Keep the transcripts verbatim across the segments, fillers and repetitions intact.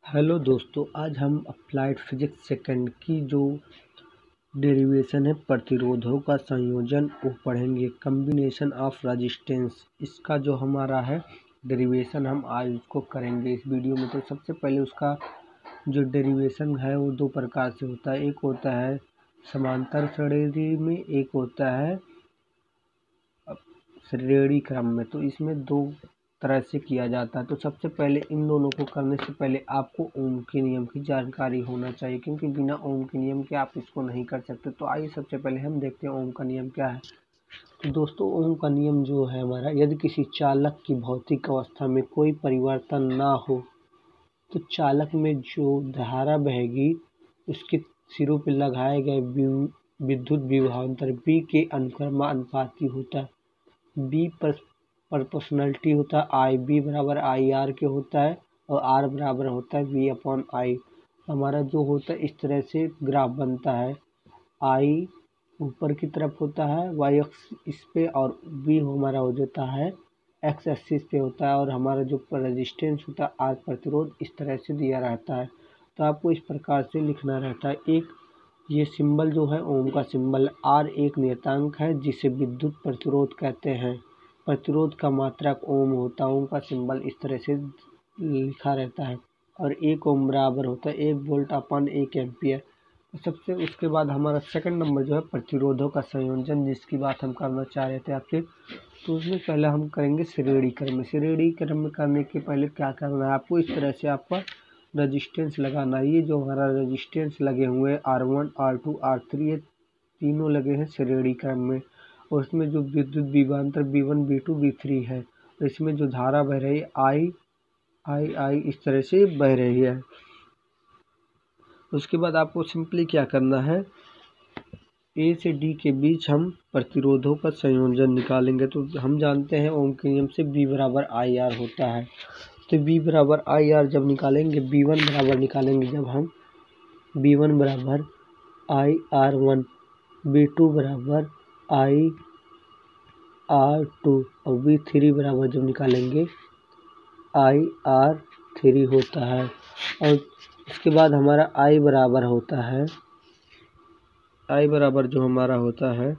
Hello दोस्तों, आज हम अप्लाइड फिजिक्स सेकंड की जो डेरिवेशन है प्रतिरोधों का संयोजन वो पढ़ेंगे। कम्बिनेशन ऑफ रेजिस्टेंस, इसका जो हमारा है डेरिवेशन हम आज उसको करेंगे इस वीडियो में। तो सबसे पहले उसका जो डेरिवेशन है वो दो प्रकार से होता है। एक होता है समांतर श्रेणी में, एक होता है श्रेणी क्रम में। तो इसमें दो तरह से किया जाता है। तो सबसे पहले इन दोनों को करने से पहले आपको ओम के नियम की जानकारी होना चाहिए, क्योंकि बिना ओम के नियम के आप इसको नहीं कर सकते। तो आइए सबसे पहले हम देखते हैं ओम का नियम क्या है। तो दोस्तों, ओम का नियम जो है हमारा, यदि किसी चालक की भौतिक अवस्था में कोई परिवर्तन ना हो तो चालक में जो धारा बहेगी उसके सिरों पर लगाए गए विद्युत विभवांतर बी के अनुक्रमानुपाती होता है। बी पर प्रोपोर्शनलिटी होता है, आई बी बराबर आई आर के होता है और आर बराबर होता है वी अपॉन आई। हमारा जो होता है इस तरह से ग्राफ बनता है। आई ऊपर की तरफ होता है वाई एक्स इस पे, और वी हमारा हो जाता है एक्स एक्सिस पे होता है, और हमारा जो रेजिस्टेंस होता है आर प्रतिरोध इस तरह से दिया रहता है। तो आपको इस प्रकार से लिखना रहता है। एक ये सिंबल जो है ओम का सिंबल, आर एक नियतांक है जिसे विद्युत प्रतिरोध कहते हैं। प्रतिरोध का मात्रक ओम होता है। ओम का सिंबल इस तरह से लिखा रहता है, और एक ओम बराबर होता है एक वोल्ट अपन एक एम्पियर। सबसे उसके बाद हमारा सेकंड नंबर जो है प्रतिरोधों का संयोजन, जिसकी बात हम करना चाह रहे थे आपसे। तो उसमें पहले हम करेंगे श्रेणी क्रम में। श्रेणी क्रम में करने के पहले क्या करना है आपको, इस तरह से आपका रजिस्टेंस लगाना है। ये जो हमारा रजिस्टेंस लगे हुए हैं R one R two R three, ये तीनों लगे हैं श्रेणी क्रम में। और इसमें जो विद्युत विभवांतर B one B two B three है, तो इसमें जो धारा बह रही है आई आई आई इस तरह से बह रही है। उसके बाद आपको सिंपली क्या करना है, ए से डी के बीच हम प्रतिरोधों का संयोजन निकालेंगे। तो हम जानते हैं ओम के नियम से बी बराबर आई आर होता है। तो बी बराबर आई आर जब निकालेंगे, बी वन बराबर निकालेंगे जब हम, बी वन बराबर I R one, B two बराबर आई आर टू, और बी थ्री बराबर जब निकालेंगे आई आर थ्री होता है। और इसके बाद हमारा आई बराबर होता है, आई बराबर जो हमारा होता है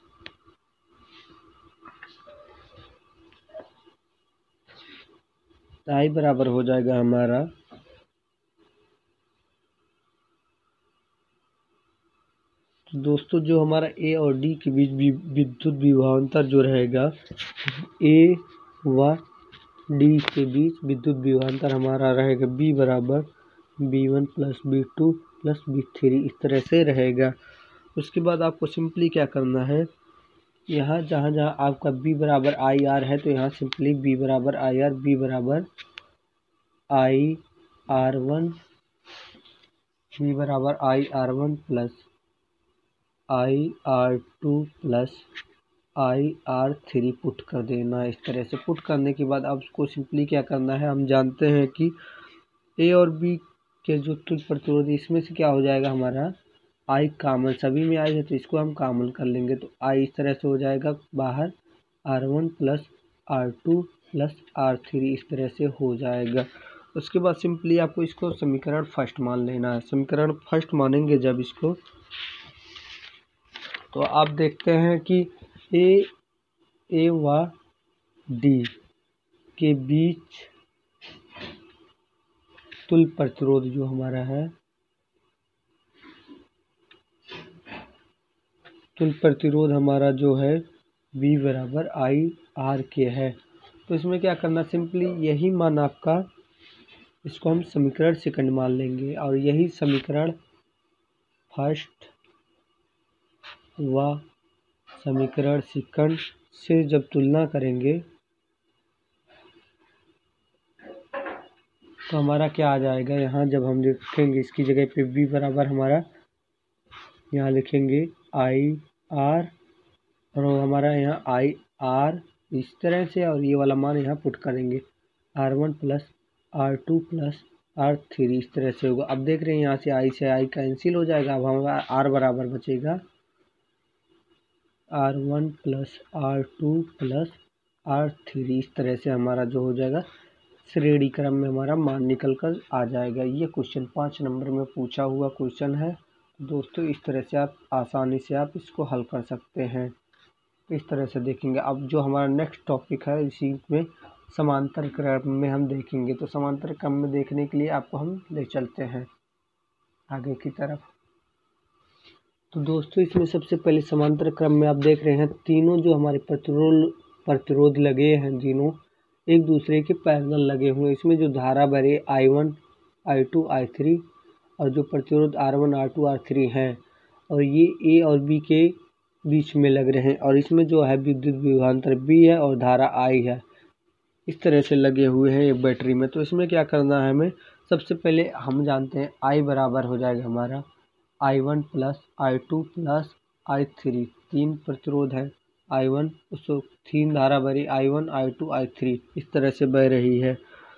आई बराबर हो जाएगा हमारा तो दोस्तों, जो हमारा ए और डी के बीच विद्युत विभवांतर जो रहेगा, ए व डी के बीच विद्युत विभवांतर हमारा रहेगा बी बराबर B one plus B two plus B three, इस तरह से रहेगा। उसके बाद आपको सिंपली क्या करना है, यहाँ जहाँ जहाँ आपका बी बराबर आई आर है तो यहाँ सिंपली बी बराबर आई आर, बी बराबर आई आर वन, बी बराबर I R one plus I R two plus I R three put कर देना। इस तरह से पुट करने के बाद अब उसको सिंपली क्या करना है, हम जानते हैं कि ए और बी के जो तुल्य प्रतिरोध, इसमें से क्या हो जाएगा हमारा आई कामन, सभी में आई है तो इसको हम कामन कर लेंगे। तो आई इस तरह से हो जाएगा बाहर, R one plus R two plus R three इस तरह से हो जाएगा। उसके बाद सिंपली आपको इसको समीकरण फर्स्ट मान लेना है। समीकरण फर्स्ट मानेंगे जब इसको, तो आप देखते हैं कि ए ए व डी के बीच तुल्य प्रतिरोध जो हमारा है, तुल्य प्रतिरोध हमारा जो है V बराबर आई आर के है। तो इसमें क्या करना, सिंपली यही मान आपका, इसको हम समीकरण सेकंड मान लेंगे, और यही समीकरण फर्स्ट व समीकरण सेकंड से जब तुलना करेंगे तो हमारा क्या आ जाएगा, यहाँ जब हम लिखेंगे इसकी जगह पे V बराबर हमारा यहाँ लिखेंगे आई आर, और हमारा यहाँ आई आर इस तरह से, और ये वाला मान यहाँ पुट करेंगे R one plus R two plus R three इस तरह से होगा। अब देख रहे हैं यहाँ से आई से आई कैंसिल हो जाएगा। अब हमारा आर बराबर बचेगा R one plus R two plus R three, इस तरह से हमारा जो हो जाएगा श्रेणी क्रम में हमारा मान निकल कर आ जाएगा। ये क्वेश्चन पाँच नंबर में पूछा हुआ क्वेश्चन है दोस्तों। इस तरह से आप आसानी से आप इसको हल कर सकते हैं। इस तरह से देखेंगे। अब जो हमारा नेक्स्ट टॉपिक है इसी में समांतर क्रम में हम देखेंगे। तो समांतर क्रम में देखने के लिए आपको हम ले चलते हैं आगे की तरफ। तो दोस्तों इसमें सबसे पहले समांतर क्रम में आप देख रहे हैं तीनों जो हमारे प्रतिरोध प्रतिरोध लगे हैं तीनों एक दूसरे के पैरेलल लगे हुए हैं। इसमें जो धारा भरे I one I two I three और जो प्रतिरोध R one R two R three हैं और ये ए और बी के बीच में लग रहे हैं और इसमें जो है विद्युत विभवांतर बी है और धारा आई है। इस तरह से लगे हुए हैं एक बैटरी में। तो इसमें क्या करना है हमें, सबसे पहले हम जानते हैं आई बराबर हो जाएगा हमारा I one plus I two plus I three. तीन प्रतिरोध है आई वन, उसको तीन धारा भरी I one I two I three इस तरह से बह रही है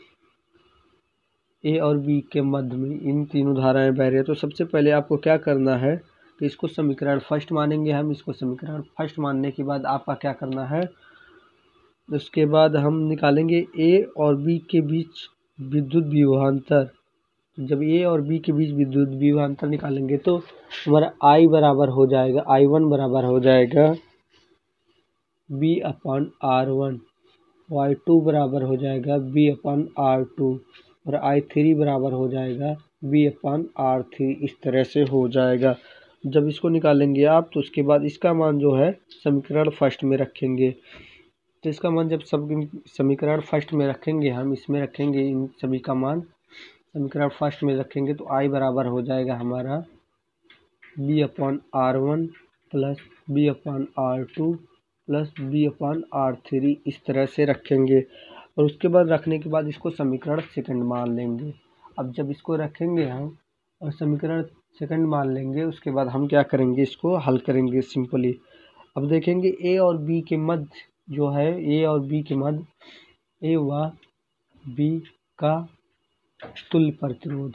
ए और बी के मध्य में इन तीनों धाराएं बह रही है। तो सबसे पहले आपको क्या करना है कि इसको समीकरण फर्स्ट मानेंगे हम। इसको समीकरण फर्स्ट मानने के बाद आपका क्या करना है, उसके बाद हम निकालेंगे ए और बी के बीच विद्युत विभवांतर। जब ए और बी के बीच विद्युत विभवांतर निकालेंगे तो हमारा आई बराबर हो जाएगा आई वन बराबर हो जाएगा B upon R one, I two बराबर हो जाएगा बी अपॉन आर टू और आई थ्री बराबर हो जाएगा बी अपॉन आर थ्री। इस तरह से हो जाएगा। जब इसको निकालेंगे आप तो उसके बाद इसका मान जो है समीकरण फर्स्ट में रखेंगे। तो इसका मान जब सब समीकरण फर्स्ट में रखेंगे हम इसमें रखेंगे इन सभी का मान समीकरण फर्स्ट में रखेंगे तो आई बराबर हो जाएगा हमारा B upon R one plus B upon R two plus B upon R three. इस तरह से रखेंगे और उसके बाद रखने के बाद इसको समीकरण सेकंड मान लेंगे। अब जब इसको रखेंगे हम और समीकरण सेकंड मान लेंगे उसके बाद हम क्या करेंगे, इसको हल करेंगे सिंपली। अब देखेंगे ए और बी के मध्य जो है ए और बी के मध्य ए व बी का तुल्य प्रतिरोध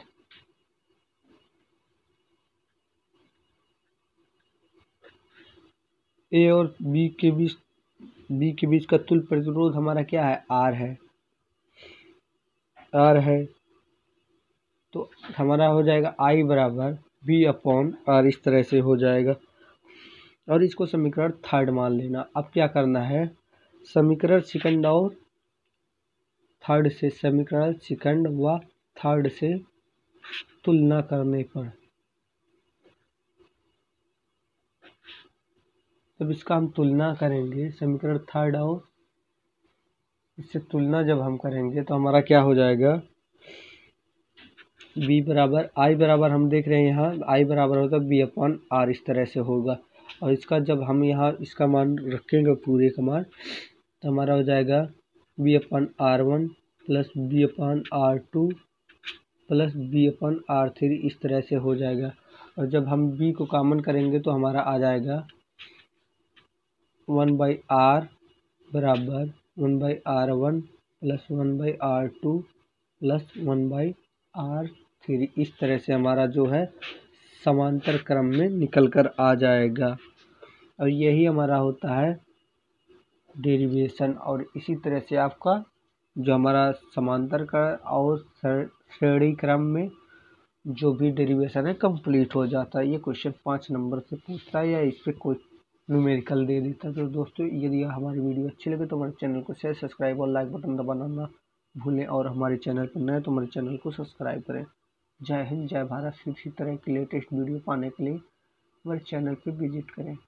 ए और बी के बीच बी के बीच का तुल्य प्रतिरोध हमारा क्या है, आर है आर है तो हमारा हो जाएगा आई बराबर बी अपॉन आर। इस तरह से हो जाएगा और इसको समीकरण थर्ड मान लेना। अब क्या करना है, समीकरण सेकंड और थर्ड से समीकरण सेकंड व थर्ड से तुलना करने पर तब इसका हम तुलना करेंगे समीकरण थर्ड और इससे तुलना जब हम करेंगे तो हमारा क्या हो जाएगा, बी बराबर आई बराबर हम देख रहे हैं यहाँ आई बराबर होगा बी अपॉन आर। इस तरह से होगा और इसका जब हम यहाँ इसका मान रखेंगे पूरे का मान तो हमारा हो जाएगा B upon R one plus B upon R two plus B upon R three. इस तरह से हो जाएगा और जब हम बी को कॉमन करेंगे तो हमारा आ जाएगा वन बाई आर बराबर one by R one plus one by R two plus one by R three. इस तरह से हमारा जो है समांतर क्रम में निकल कर आ जाएगा और यही हमारा होता है डेरिवेशन। और इसी तरह से आपका जो हमारा समांतर का और श्रेणी क्रम में जो भी डेरिवेशन है कंप्लीट हो जाता है। ये क्वेश्चन पाँच नंबर से पूछता है या इस पर कोई न्यूमेरिकल दे देता है। तो दोस्तों यदि हमारी वीडियो अच्छी लगे तो हमारे चैनल को शेयर सब्सक्राइब और लाइक बटन दबाना ना भूलें और हमारे चैनल पर नए तो हमारे चैनल को सब्सक्राइब करें। जय हिंद जय भारत। इसी तरह की लेटेस्ट वीडियो पाने के लिए हमारे चैनल पर विजिट करें।